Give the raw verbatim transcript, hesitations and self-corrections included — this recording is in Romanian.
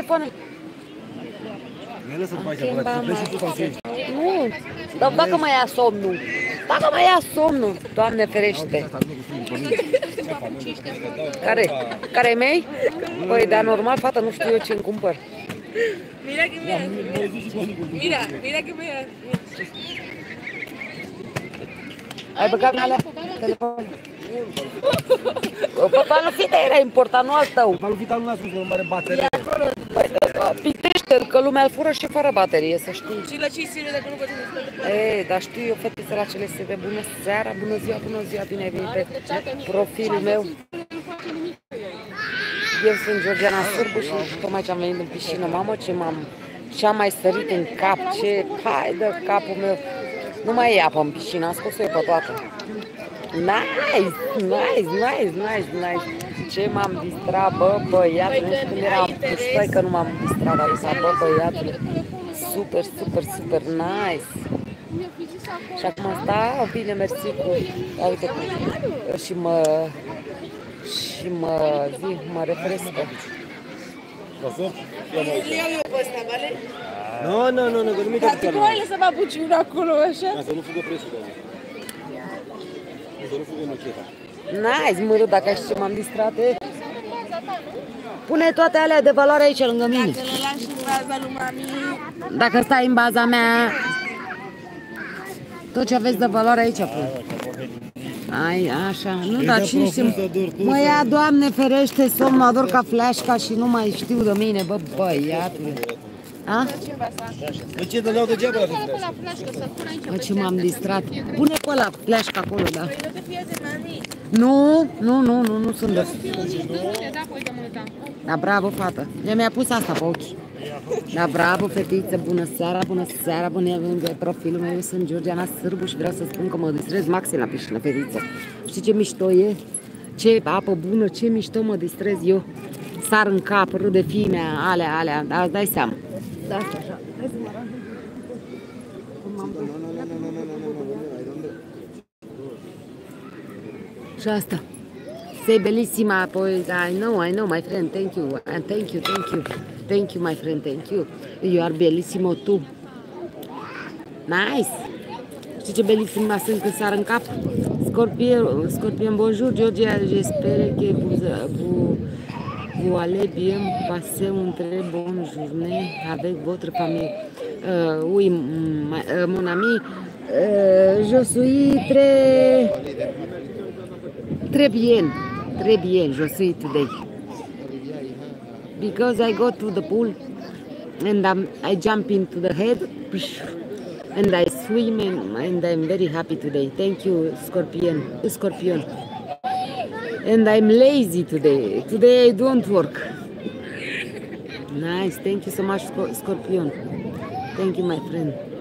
telefoanele. Nu, dar dacă mă ia somnul, dacă mă ia somnul, Doamne ferește. Care? Care-i mei? Păi, dar normal, fata, nu știu eu ce-mi cumpăr. Mira que me Mira, mira que me Ai băgat alea? Telefon. Palufita era important, nu al tău. Palufita nu lasă să mare baterie. Pitește-l, că lumea îl fură și fără baterie, să știi. Și la ce-i sirve dacă nu poți să Ei, dar știu eu, fetițe, la cele sirve. Bună seara, bună ziua, bună ziua, bine ai venit pe profilul meu. Eu sunt Georgiana Sârbu și tocmai ce am venit în piscină. Mamă, ce m-am ce-am mai sărit în cap, ce... Hai de capul meu. Nu mai e apă în piscină, am scos-o eu pe toată. Nice, nice, nice, nice, nice. Ce m-am distrat, bă, băiatul, nu știu când eram puștoi că nu m-am distrat, dar bă, băiatule. Super, super, super nice. Și acum asta, bine, mersi cu... Uite, și mă... Și mă zi, mă refrescă. Nu, nu, nu, nu, că nu mi-e Dar tu nu ai lăsat papuciul acolo, așa? Să nu fugă presul, doamne. Să nu fugă măcheta. Nice, mă râd, dacă știi ce m-am distrat. Pune toate alea de valoare aici lângă mine. Dacă le lași în baza lui mami... Dacă stai în baza mea, tot ce aveți de valoare aici pune. Ai, așa, nu, dar cine știu, mă ia, Doamne ferește, somn, mă ador ca fleașca și nu mai știu de mine, bă, băiatule. A? Bă, ce dăleau degeaba la fleașcă? Bă, ce m-am distrat. Pune pe ăla, fleașca acolo, da. Nu, nu, nu, nu, nu sunt de... Da, bravo, fată. Ea mi-a pus asta pe ochi. Da, bravo, fetiță, bună seara, bună seara, bună pe profilul meu, eu sunt Georgiana Sârbu și vreau să spun că mă distrez maxim la piscină, fetiță. Știi ce mișto e? Ce apă bună, ce mișto mă distrez eu. Sar în cap, râde fimea, alea, alea, da, îți dai seama. Da, asta așa. Hai să mă arăt. Și asta. Sei bellissima, poi I know, I know, my friend, thank you, and thank you, thank you, thank you, my friend, thank you. You are bellissimo tu. Nice. Știi ce bellissima sunt când sar în cap? Scorpion, Scorpion, bonjour, Georgia, j'espère que vous, vous, vous allez bien passer une très bonne journée avec votre famille. Uh, oui, uh, mon ami, uh, je suis très, très bien. Très bien, je suis today. Because I go to the pool and um, I jump into the head and I swim and, and I'm very happy today. Thank you, Scorpion. Scorpion. And I'm lazy today. Today I don't work. Nice. Thank you so much, Scorpion. Thank you, my friend.